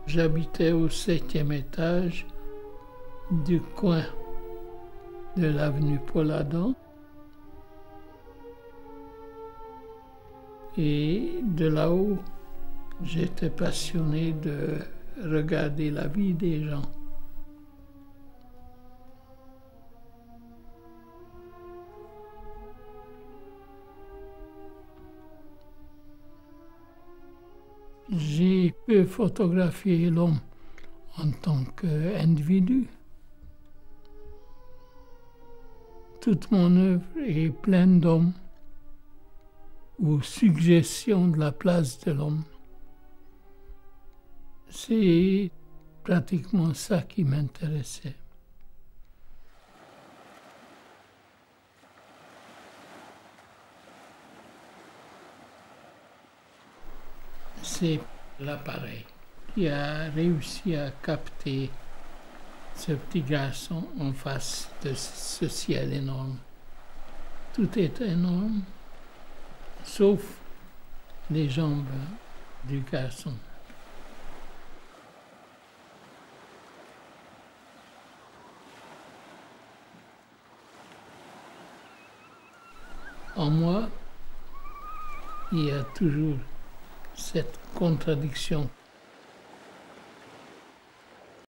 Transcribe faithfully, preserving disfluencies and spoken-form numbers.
J'habitais au septième étage du coin de l'avenue Paul-Adam et de là-haut, j'étais passionné de regarder la vie des gens. J'ai pu photographier l'homme en tant qu'individu. Toute mon œuvre est pleine d'hommes ou suggestions de la place de l'homme. C'est pratiquement ça qui m'intéressait. C'est l'appareil qui a réussi à capter ce petit garçon en face de ce ciel énorme. Tout est énorme, sauf les jambes du garçon. En moi, il y a toujours cette contradiction.